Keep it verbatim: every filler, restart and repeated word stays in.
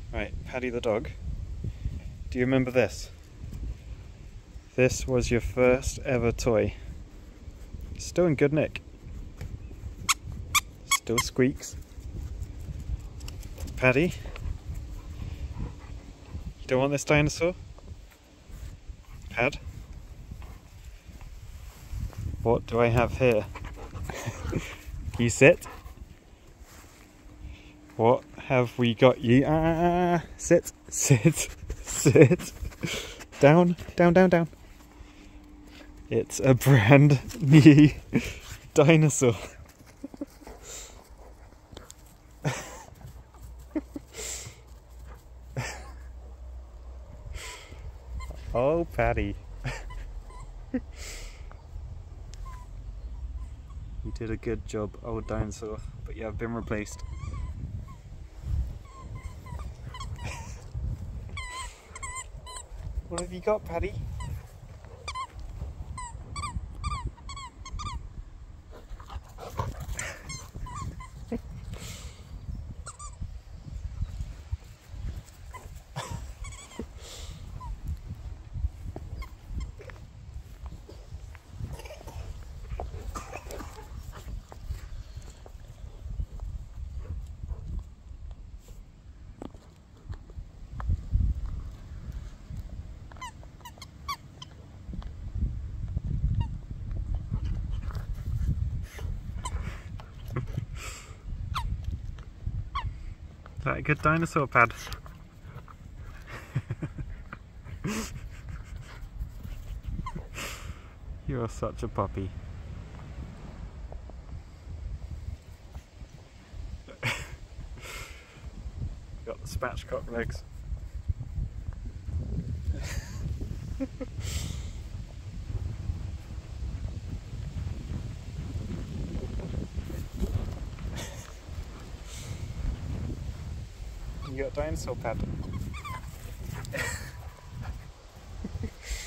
Right, Paddy the dog. Do you remember this? This was your first ever toy. Still in good nick. Still squeaks. Paddy? You don't want this dinosaur? Pad? What do I have here? Can you sit? What have we got you? Ah, sit, sit, sit. Down, down, down, down. It's a brand new dinosaur. Oh, Paddy. You did a good job, old dinosaur, but you have been replaced. What have you got, Paddy? Is that a good dinosaur, Pad? You're such a puppy. Got the spatchcock legs. You got a dinosaur, Pad.